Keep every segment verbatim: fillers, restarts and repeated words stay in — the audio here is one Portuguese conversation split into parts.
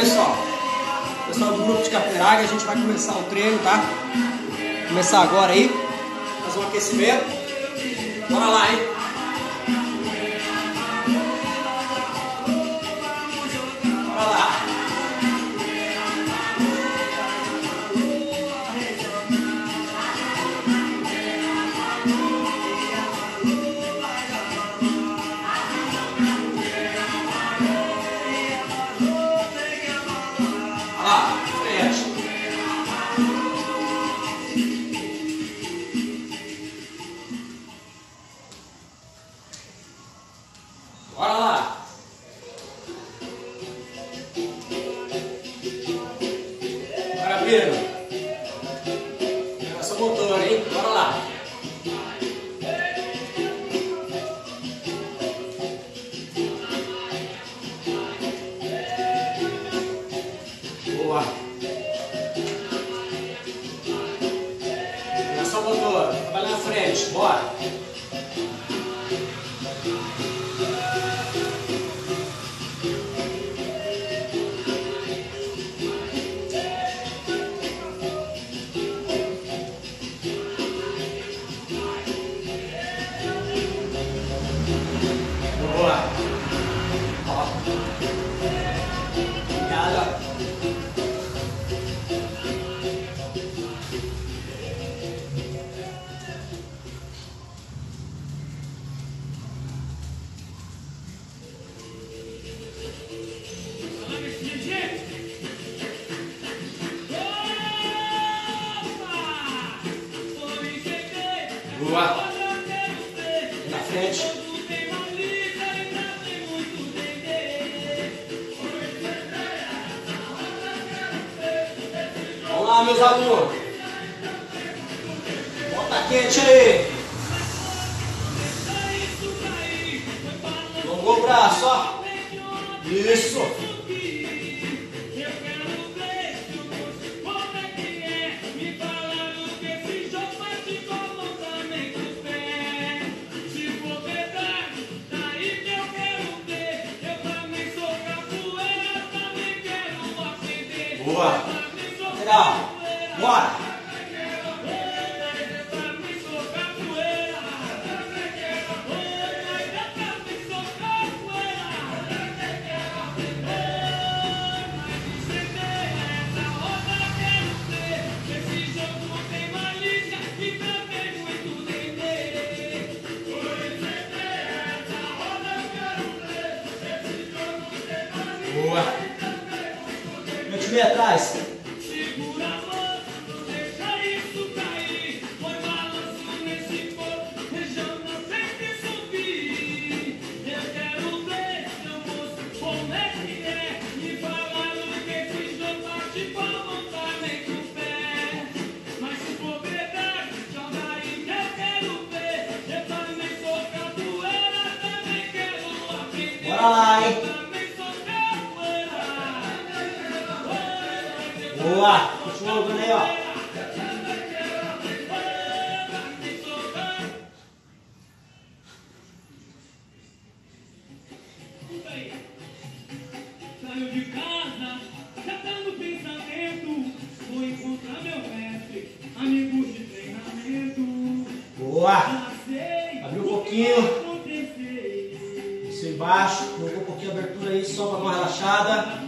pessoal? Pessoal do grupo de Capoeiraga, a gente vai começar o treino, tá? Começar agora aí, fazer um aquecimento. Bora lá, hein? Bora lá. Bora lá! Bora, Pedro! Essa motor, hein? Bora lá! Boa! Essa motor, trabalha na frente, bora! Boa! Na frente. Vamos lá, meus alunos. Bota quente aí. Alongou o braço, ó. Isso. Boa! Lateral! Bora! Boa! Meu time atrás. Segura a mão, não deixa isso cair. Foi balanço nesse corpo, deixando sempre subir. Eu quero ver seu moço, como é que é. Me falaram que esse jogo bate palma, tá nem com o pé. Mas se for verdade, joga aí que eu quero ver. Eu também sou capoeira, também quero aprender. Bora lá, hein? Boa! Continua jogando aí, ó. Saiu de casa, já tá no pensamento. Vou encontrar meu mestre, amigos de treinamento. Boa! Abriu um pouquinho. Isso embaixo. Colocou um pouquinho de abertura aí, só pra dar uma relaxada.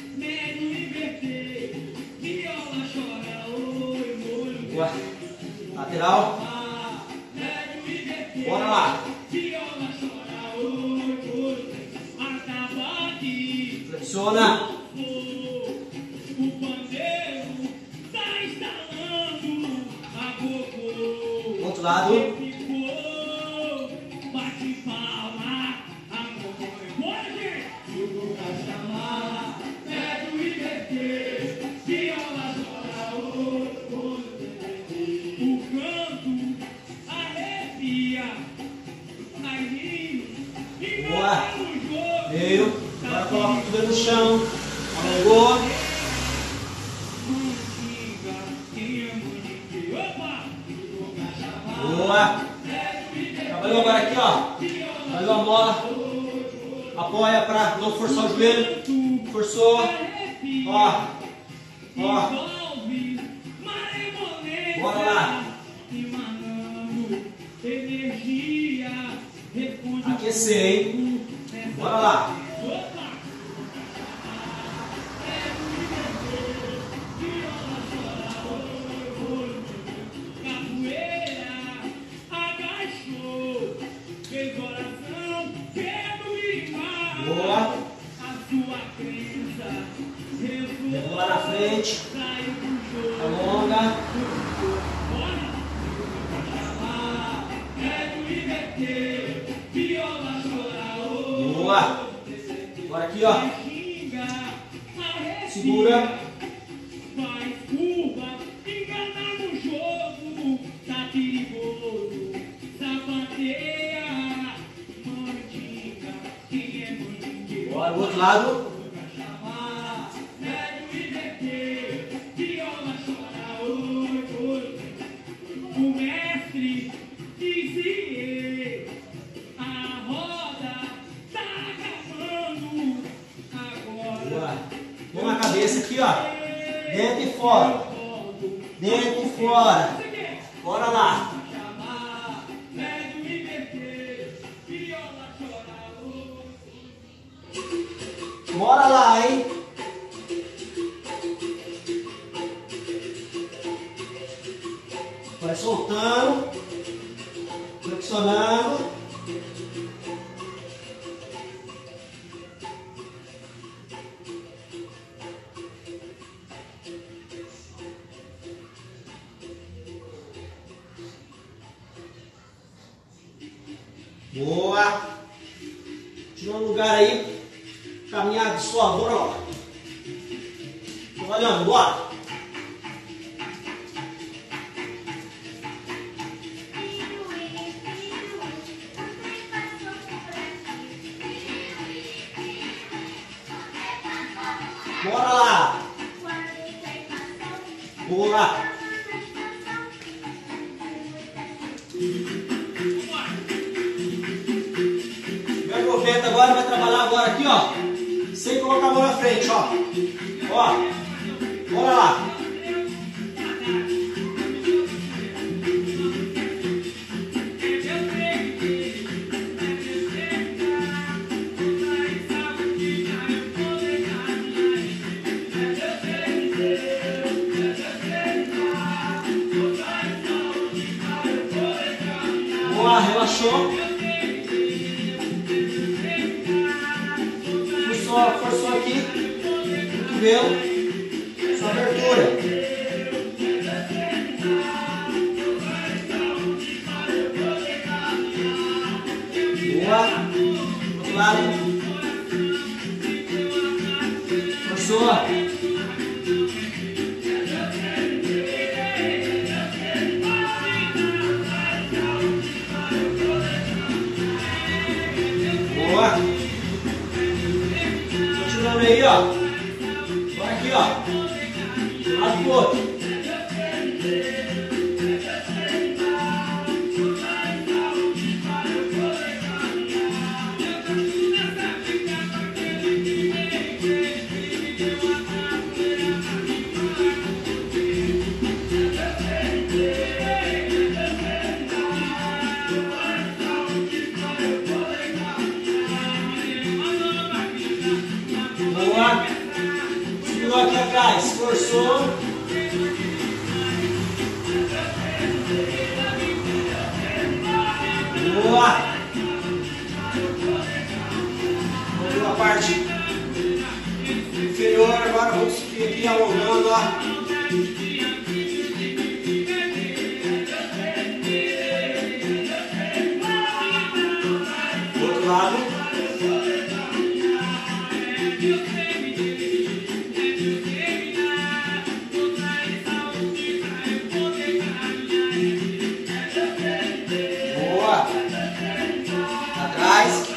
Boa. Lateral. Bora lá. Flexiona. Outro lado. Boa. Meio. Agora coloca tudo no chão. Alongou. Boa. Trabalhou agora aqui, ó. Trabalhou a mola. Apoia para não forçar o joelho. Forçou. Ó. Ó. Bora lá. Aquecer, hein? Bora lá. Boa. Levou lá na frente. Alonga. Boa. Agora aqui, ó. Segura. Faz curva, engana no jogo, tá perigoso, sapateia, mandinga, quem é mandingueiro? Bora, do outro lado. O mestre dizia, a roda tá acabando agora. Mão na cabeça aqui, ó. Dentro e fora. Dentro e fora. Bora lá. Bora lá, hein? Vai soltando. Flexionando. Boa. Tira um lugar aí. Caminhada de suor. Bora lá. Tô olhando, bora. Bora lá. Boa. Agora vai trabalhar agora aqui, ó, sem colocar a mão na frente, ó, ó, bora lá. Boa, relaxou. Forçou aqui, cotovelo, sua abertura. Boa. Outro lado. Forçou. Boa. Aí, ó. Bora aqui, ó. Lado pro outro. Segurou aqui atrás, forçou. Boa. Vamos a parte inferior, agora vamos subir aqui alongando, ó. Outro lado. Atrás.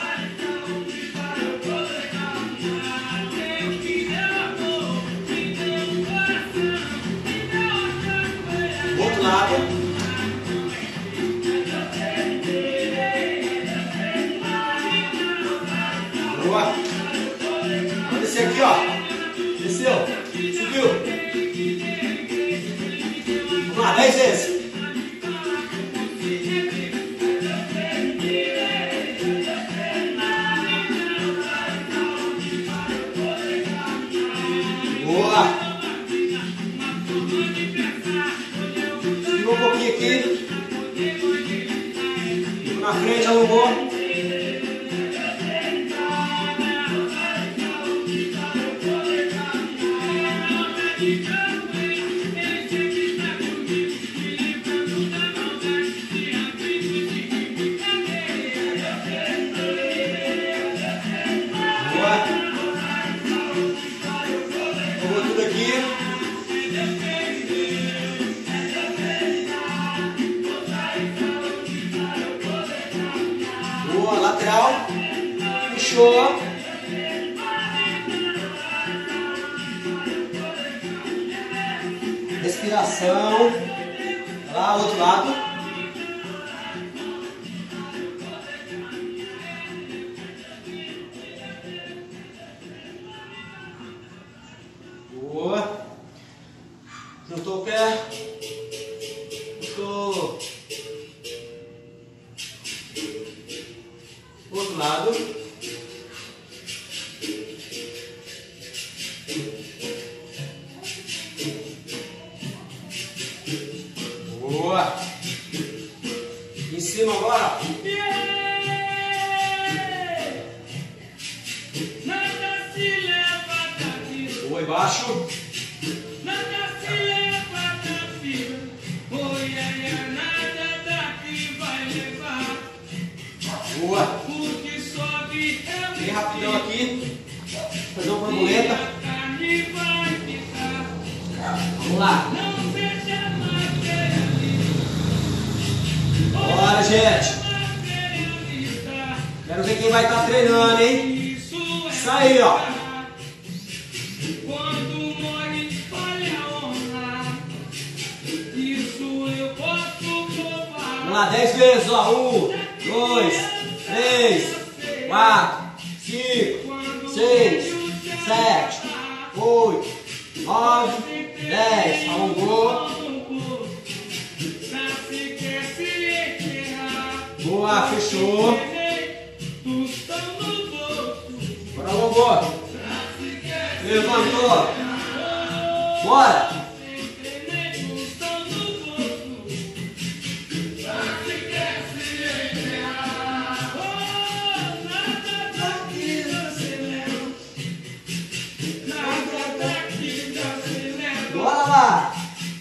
Outro lado. Boa. Vamos descer aqui, ó. Desceu. Subiu. Vamos lá, dez vezes. Boa. Segura um pouquinho aqui. Na frente, alongou. Lateral, fechou. Respiração. Lá, outro lado. Boa. Juntou o pé. Juntou. Outro lado. Boa. Em cima agora. Nada se leva daqui. Boa, embaixo. Nada se leva daqui. Oi, ai, ai, nada daqui vai levar. Boa. Bem rapidão aqui. Fazer uma borboleta. Vamos lá. Bora, gente. Quero ver quem vai estar treinando, hein? Isso aí, ó. Vamos lá, dez vezes, ó. Um, dois, três, quatro, cinco, seis, sete, oito, nove, dez. Alongou. Boa, fechou. Agora alongou. Levantou. Bora. Bora lá.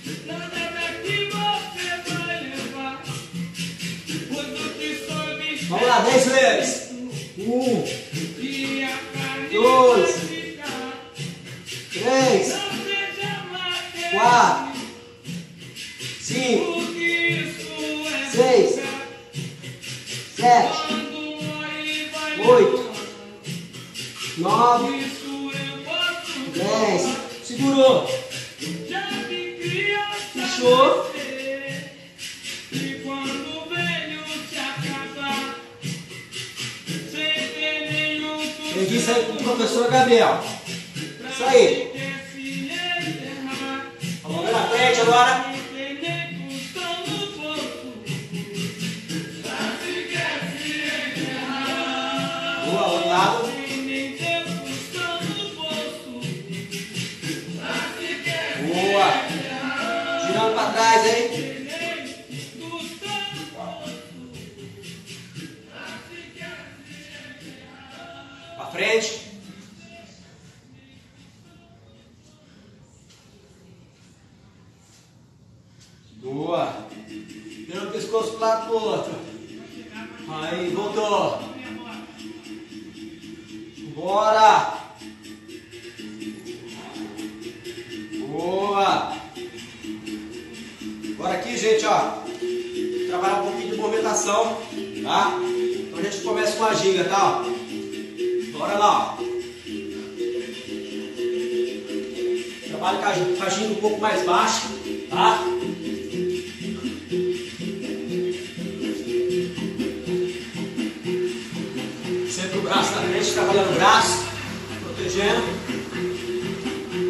Vamos lá, dez vezes. Um, dois, três, quatro, cinco, seis, sete, oito, nove, dez. Segurou. Fechou. Eu disse aí com o professor Gabriel. Isso aí. Vamos ver na frente agora. Boa, outro lado. Boa. Girando para trás, hein? Para frente. Boa. Virando o pescoço para um lado para o outro. Aí, voltou. Bora. Boa. Agora aqui, gente, ó. Trabalhar um pouquinho de movimentação, tá? Então a gente começa com a ginga, tá? Ó. Bora lá, ó. Trabalha com a ginga um pouco mais baixa, tá? Sempre o braço na frente, trabalhando o braço, protegendo.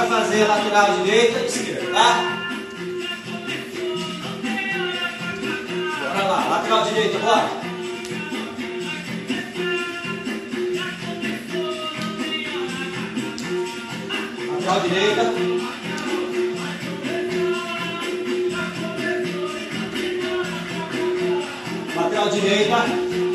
vai fazer lateral direita e esquerda, tá? Bora lá, lateral direita, bora. Lateral direita. Lateral direita.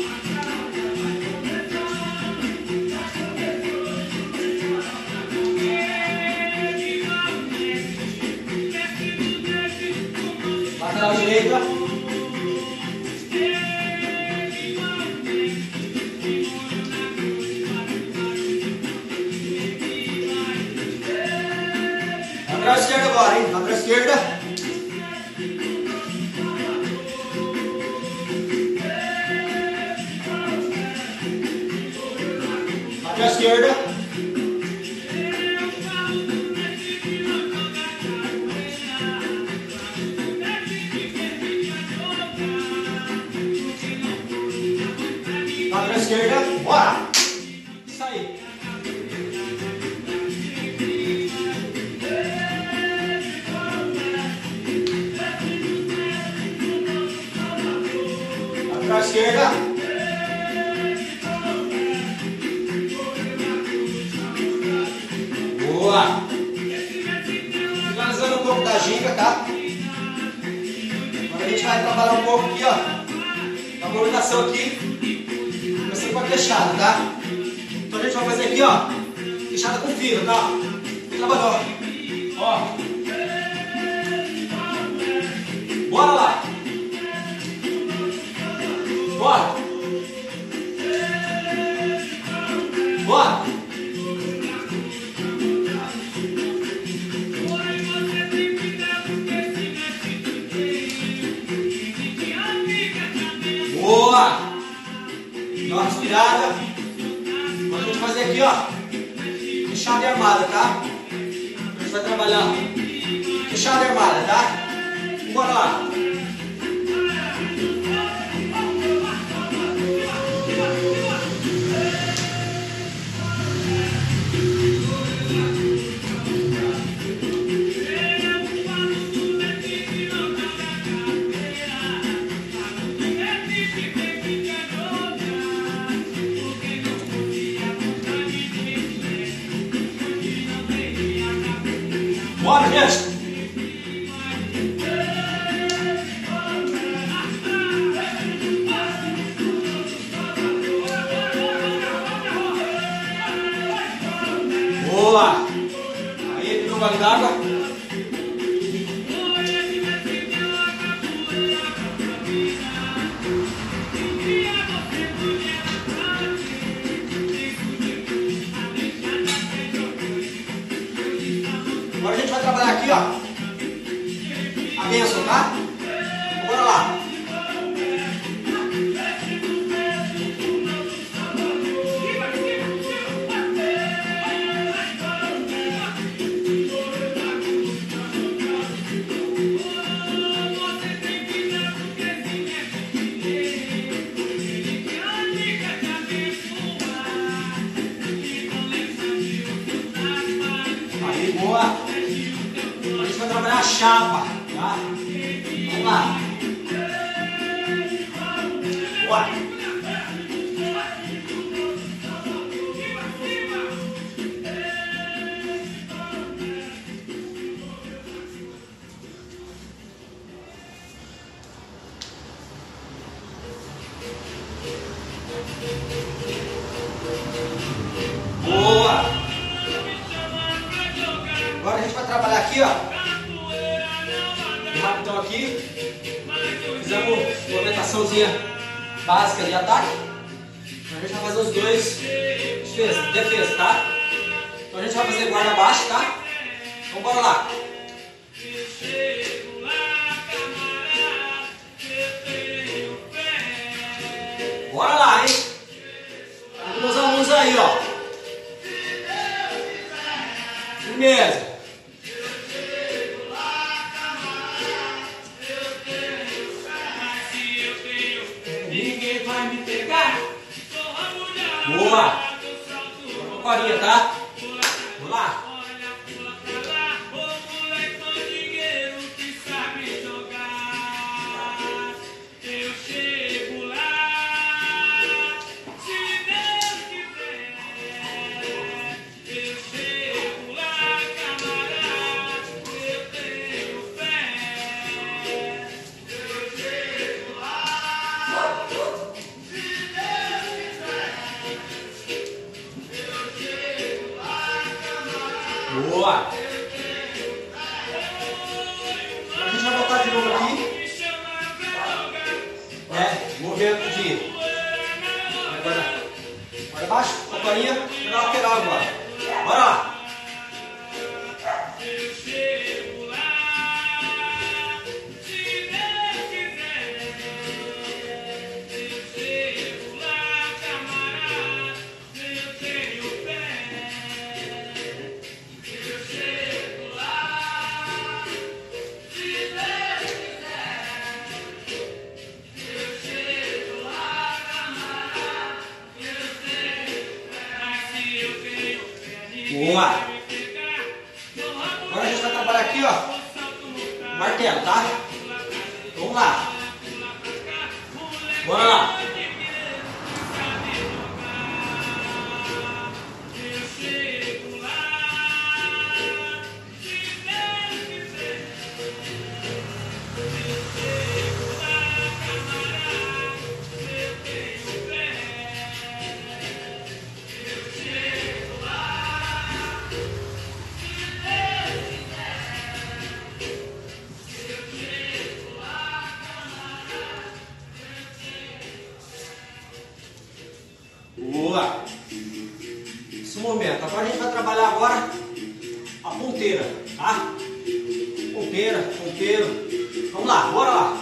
Lateral direita. Lateral esquerda agora, hein? Lateral esquerda. Lateral esquerda. Lateral esquerda. Bora! Isso aí. Lateral esquerda. Boa! Finalizando um pouco da ginga, tá? Agora a gente vai trabalhar um pouco aqui, ó. A movimentação aqui. Começando com a queixada, tá? Então a gente vai fazer aqui, ó. Queixada com fio, tá? Trabalhou. Ó. Bora lá. Bora. Bora. Boa. Dá uma respirada. Agora a gente vai fazer aqui, ó. Queixada e armada, tá? A gente vai trabalhar queixada e armada, tá? Bora lá. Bora, gente! Boa! Aí, tem um gole d'água. Agora a gente vai trabalhar aqui, ó. A bênção, tá? Bora lá. Aí, boa. A gente vai trabalhar a chapa, tá? Vamos lá. Bora. Boa. Agora a gente vai trabalhar aqui, ó. Rapidão aqui. Fizemos uma movimentaçãozinha básica de ataque. A gente vai fazer os dois defesa, defesa, tá? Então a gente vai fazer guarda baixo, tá? Então bora lá. Bora lá, hein? Tá com meus alunos aí, ó. Firmeza. Ninguém vai me pegar. Boa. Corinha, tá? Vamos lá. né? Movimento de agora, agora baixo, companhia na lateral agora. Bora lá. Boa! Agora a gente vai trabalhar aqui, ó, martelo, tá? Vamos lá. Bora lá. Boa! Esse movimento. Agora a gente vai trabalhar agora a ponteira, tá? Ponteira, ponteiro. Vamos lá, bora lá.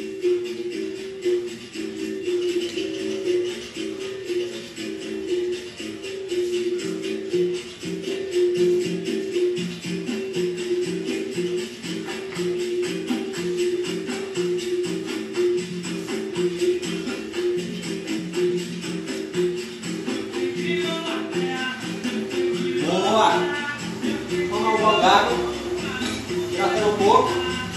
Toma um gago, hidratando um pouco.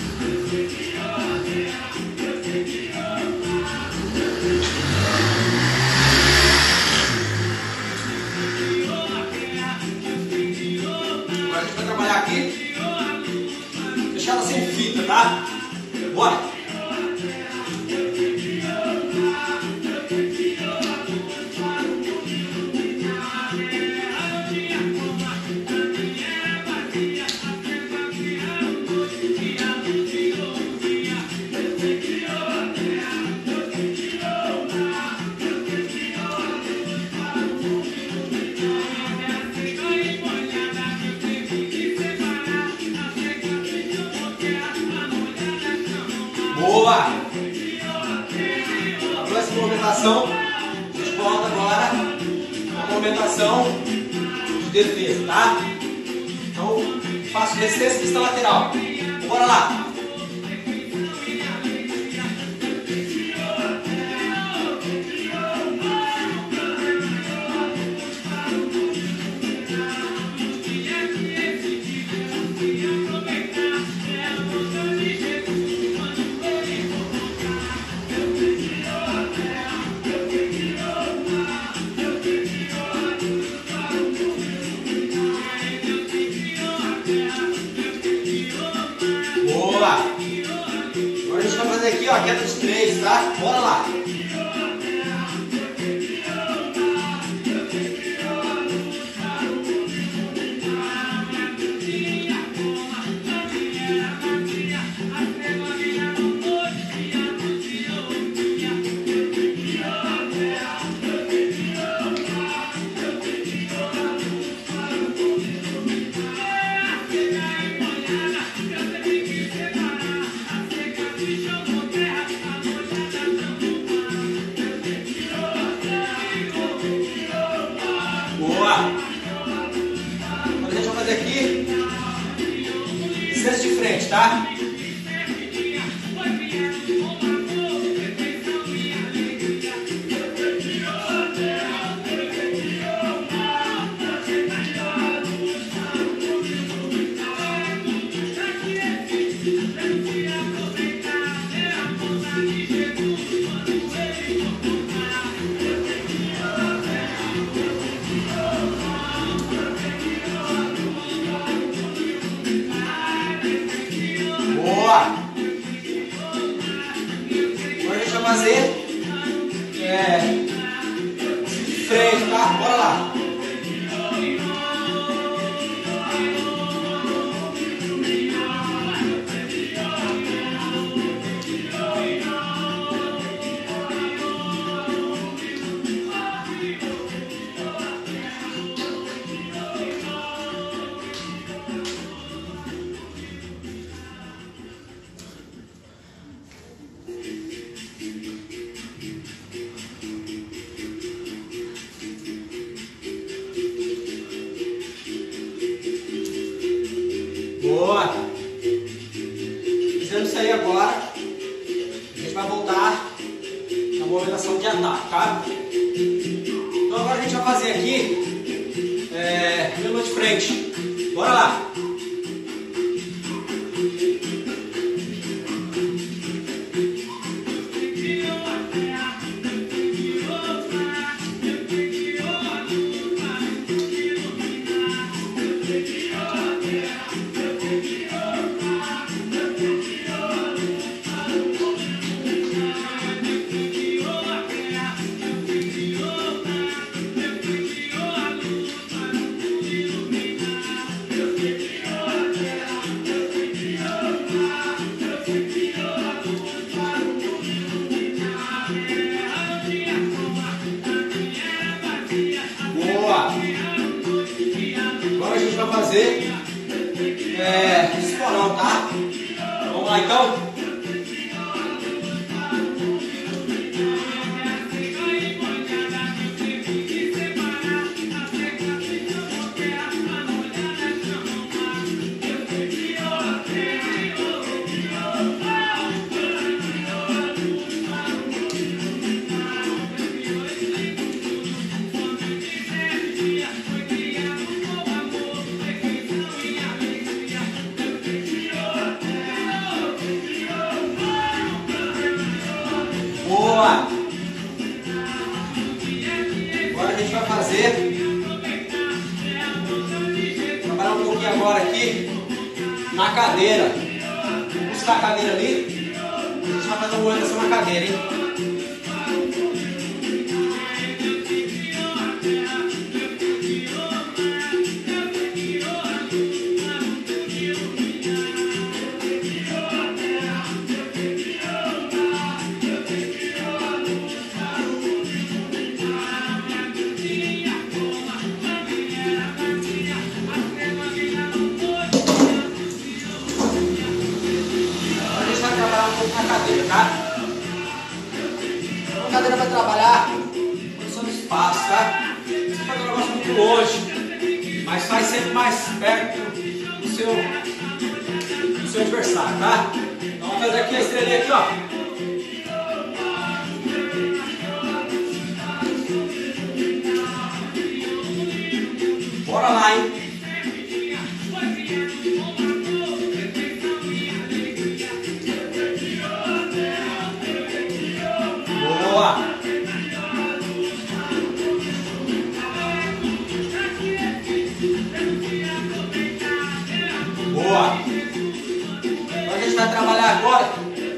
Agora a gente vai trabalhar aqui, deixar ela sem fita, tá? Bora! Boa! Agora essa movimentação, a gente volta agora a movimentação de defesa, tá? Então, faço resistência pista lateral. Bora lá! Boa! Agora a gente vai fazer aqui, ó, a queda de três, tá? Bora lá! Boa! Agora a gente vai fazer aqui licença de frente, tá? Boa! Agora a gente vai fazer é, de frente, tá? Bora lá! vai voltar na movimentação de ataque, tá? Então agora a gente vai fazer aqui é, pelo de frente. Bora lá! Agora a gente vai fazer é, esporão, tá? Vamos lá então? Boa! Agora a gente vai fazer, trabalhar um pouquinho agora aqui na cadeira. Vou buscar a cadeira ali, a gente vai fazer uma movimentação na cadeira, hein? Na cadeira, tá? A cadeira vai trabalhar posição de espaço, tá? Você faz um negócio muito longe, mas faz sempre mais perto do seu, do seu adversário, tá? Então vamos fazer aqui a estrelinha aqui, ó. Bora lá, hein? Boa! Boa! Então a gente vai trabalhar agora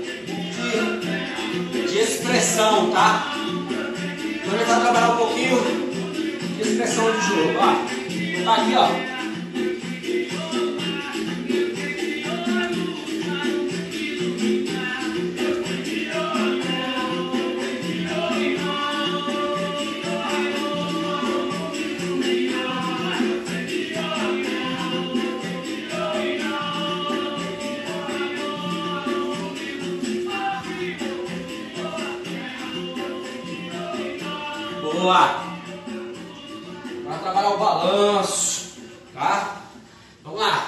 de, de expressão, tá? Então a gente vai trabalhar um pouquinho de expressão de jogo, ó. Tá aqui, ó. Boa! Vai trabalhar o balanço, tá? Vamos lá!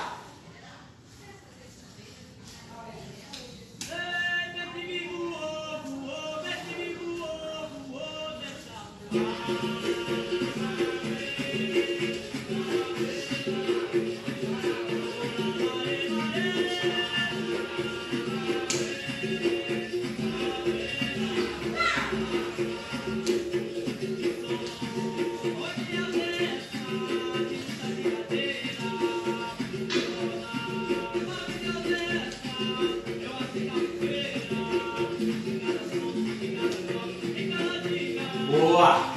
Boa!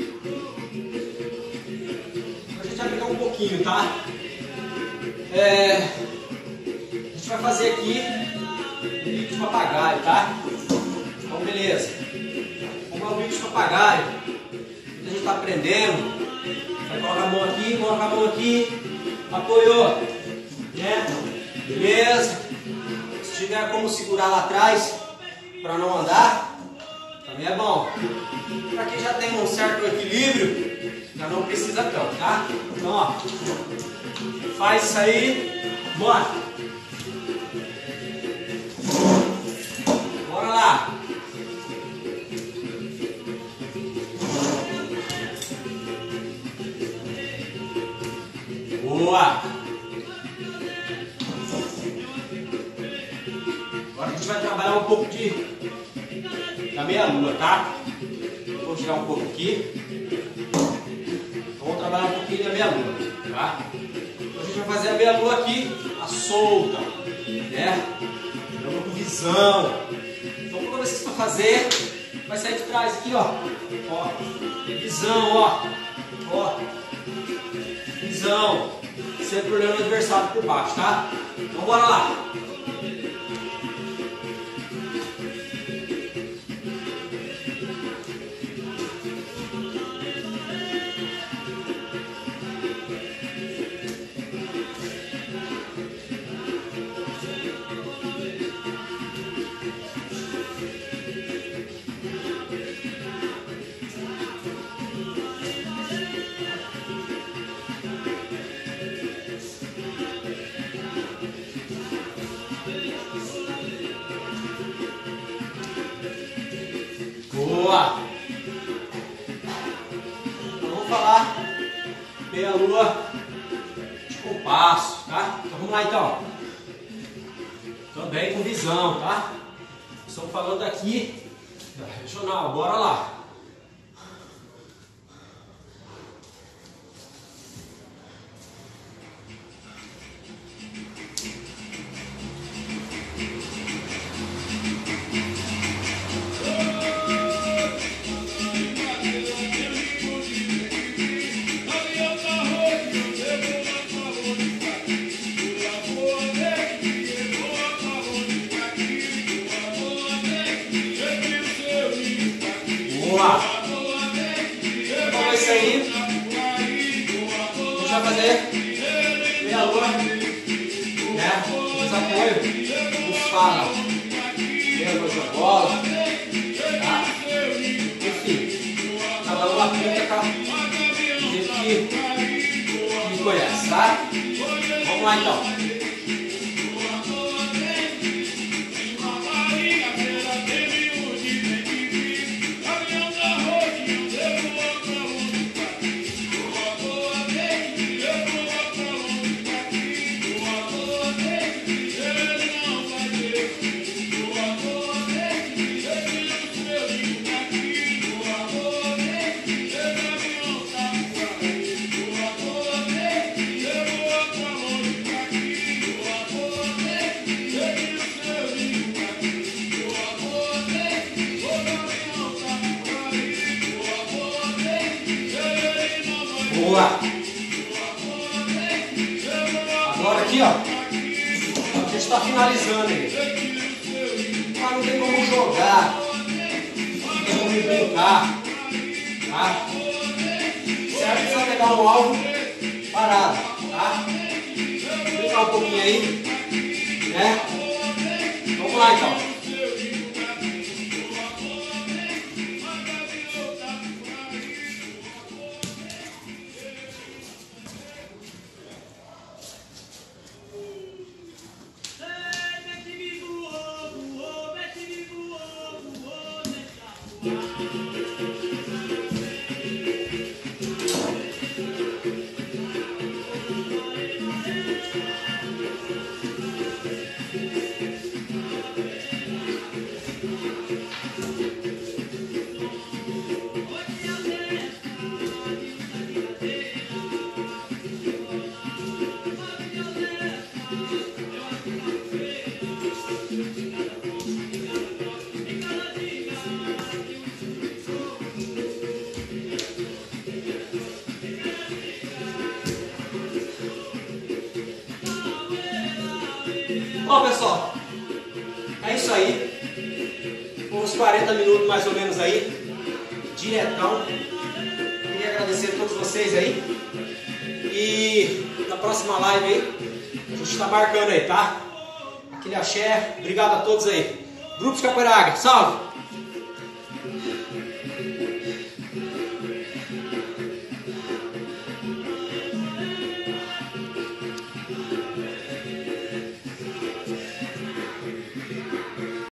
A gente vai pegar um pouquinho, tá? É, a gente vai fazer aqui um bico de papagaio, tá? Então, beleza. Vamos lá, um bico de papagaio. A gente tá aprendendo. Vai colocar a mão aqui, colocar a mão aqui. Apoiou. Né? Beleza. Se tiver como segurar lá atrás para não andar, também é bom. Para quem já tem um certo equilíbrio, já não precisa tanto, tá? Então, ó, faz isso aí, bora! Bora lá! Boa! Agora a gente vai trabalhar um pouco de da meia-lua, tá? Vou tirar um pouco aqui. Vamos trabalhar um pouquinho da meia-lua, tá? Então a gente vai fazer a meia-lua aqui, a solta, né? Meia-lua com visão. Então quando vocês for fazer, vai sair de trás aqui, ó. Ó, visão, ó. Ó. Visão. Sempre olhando o adversário por baixo, tá? Então bora lá. Boa! Então vamos falar meia-lua de compasso, tá? Então vamos lá então. Também com visão, tá? Estamos falando aqui da regional, bora lá. Boa! Então é isso aí. A gente vai fazer meia-lua, né? Os apoios, os fala. Meia-lua de bola, tá? Enfim, cada um aplica, tá? Do jeito que me conhece, tá? Vamos lá então. Boa! Agora aqui, ó, a gente está finalizando aí. Ah, não tem como jogar, não tem como brincar, tá? Certo? Precisa pegar um alvo parado, tá? Brincar um pouquinho aí, né? Vamos lá então. Bom, pessoal, é isso aí. Uns quarenta minutos mais ou menos aí, diretão. Queria agradecer a todos vocês aí. E na próxima live aí, a gente está marcando aí, tá? Aquele axé. Obrigado a todos aí. Grupo de Capoeira Águia, salve!